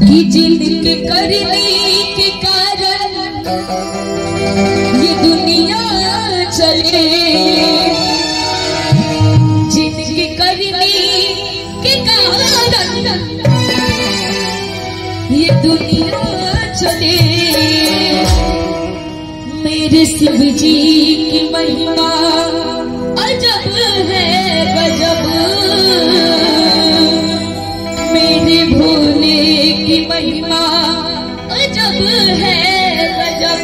कि जिनके करने के कारण ये दुनिया चले, जिनके करने के कारण ये दुनिया चले। मेरे शिव जी की महिमा अजब है गजब, मेरे भोले की महिमा अजब है गजब।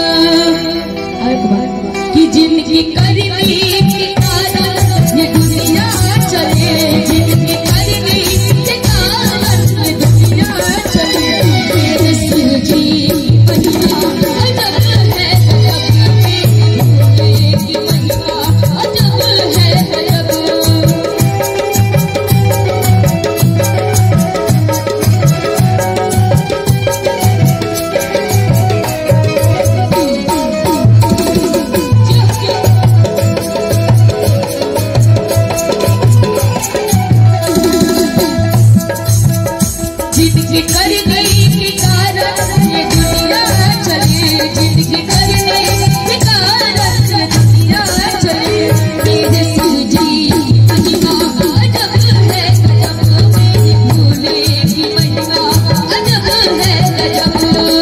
कि जिनकी करनी के कारण ये दुनिया चले, जिनकी करनी के कारण ये दुनिया चले। मेरे शिव जी महिमा अजब है गजब, मेरे भोले की महिमा अजब है गजब। जिनके करने के कारण ये दुनिया चले, जिनके करने के कारण ये दुनिया चले। मेरे शिव जी महिमा अजब है गजब, मेरे भोले की महिमा अजब है गजब।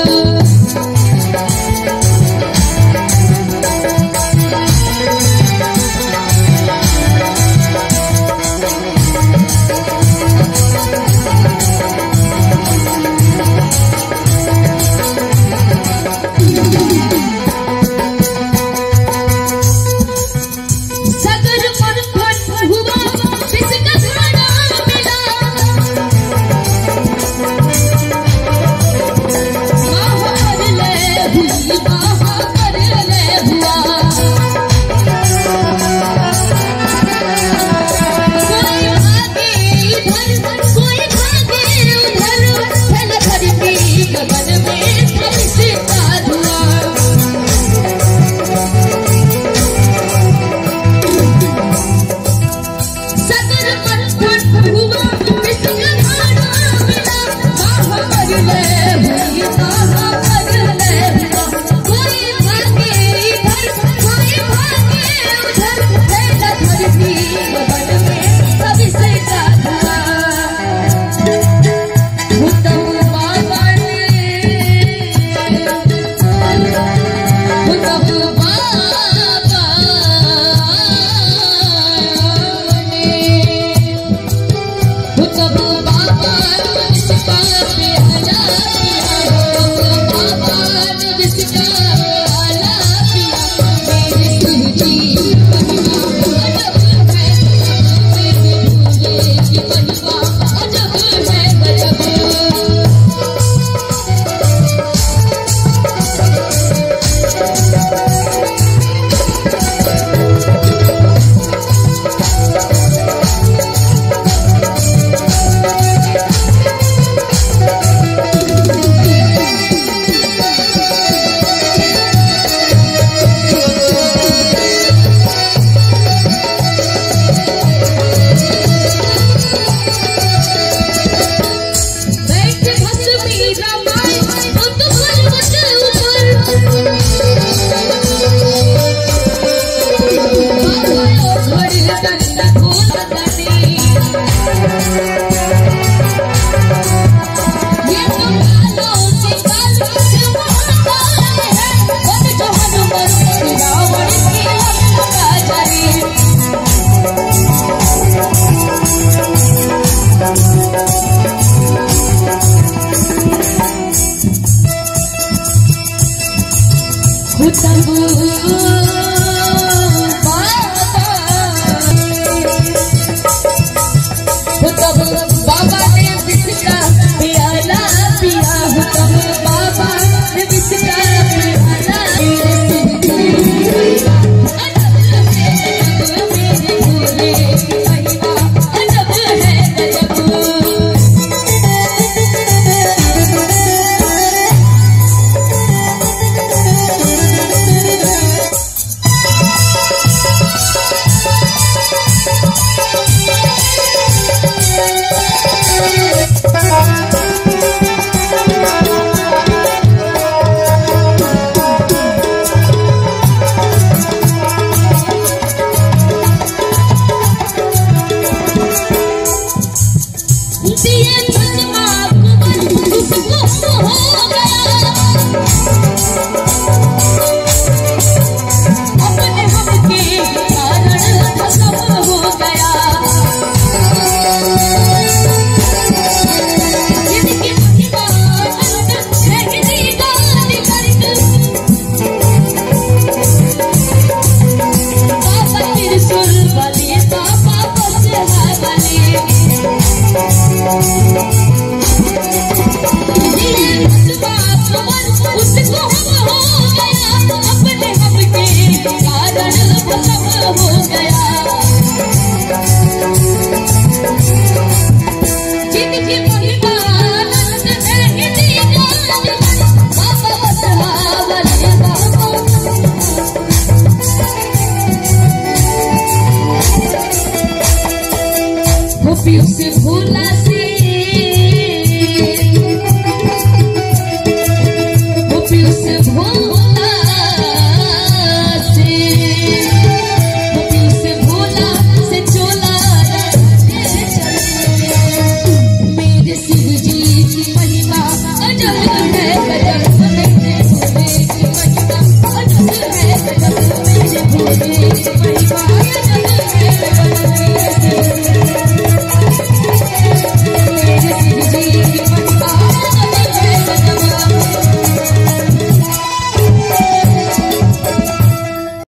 बाबा ने विष का प्याला पिया, बाबा ने विष का प्याला। मेरे भोले की महिमा अजब है गजब। दिए चश्मा कुंवर उसको हो गया, अपने हम के कारण खत्म हो गया। जिनकी महिमा रहती गाली करके बाबा त्रिशूल वाले बाबा बसहा वाले उसको हम हो गया, अपने हम के कारण खत्म हो गया। जिनकी महिमा रहती गाली बाबा बसहा वाले बाबा गोपियों से भोला से